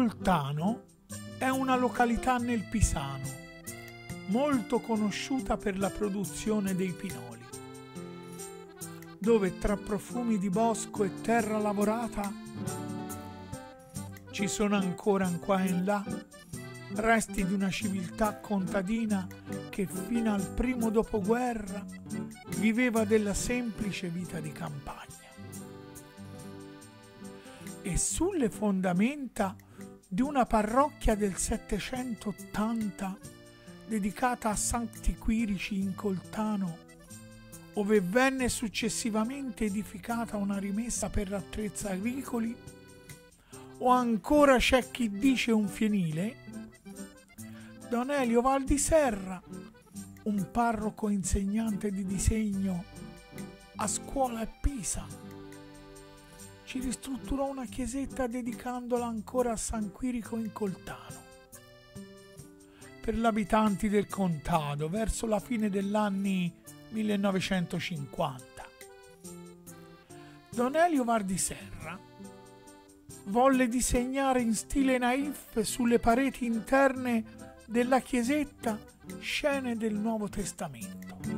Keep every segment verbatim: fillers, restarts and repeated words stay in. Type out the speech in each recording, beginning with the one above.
Coltano è una località nel Pisano, molto conosciuta per la produzione dei pinoli, dove tra profumi di bosco e terra lavorata ci sono ancora qua e là resti di una civiltà contadina che fino al primo dopoguerra viveva della semplice vita di campagna. E sulle fondamenta di una parrocchia del settecentottanta dedicata a Sancti Quirici in Coltano, ove venne successivamente edificata una rimessa per attrezzi agricoli, o ancora c'è chi dice un fienile, Don Elio Val di Serra, un parroco insegnante di disegno a scuola a Pisa, ci ristrutturò una chiesetta dedicandola ancora a San Quirico in Coltano. Per gli abitanti del contado verso la fine degli anni millenovecentocinquanta. Don Elio Val di Serra volle disegnare in stile naif sulle pareti interne della chiesetta scene del Nuovo Testamento.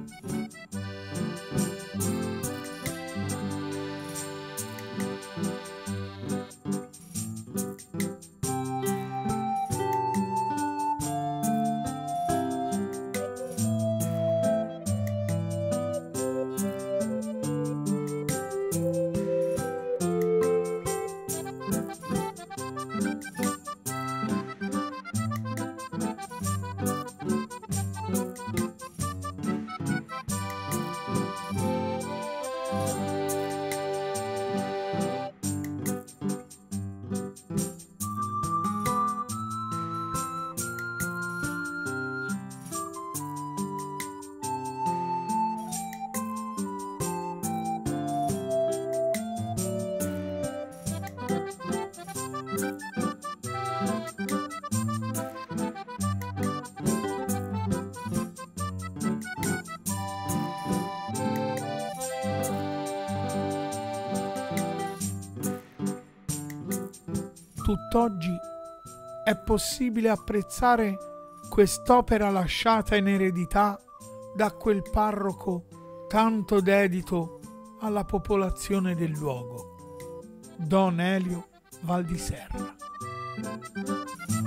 Tutt'oggi è possibile apprezzare quest'opera lasciata in eredità da quel parroco tanto dedito alla popolazione del luogo, Don Elio Val di Serra.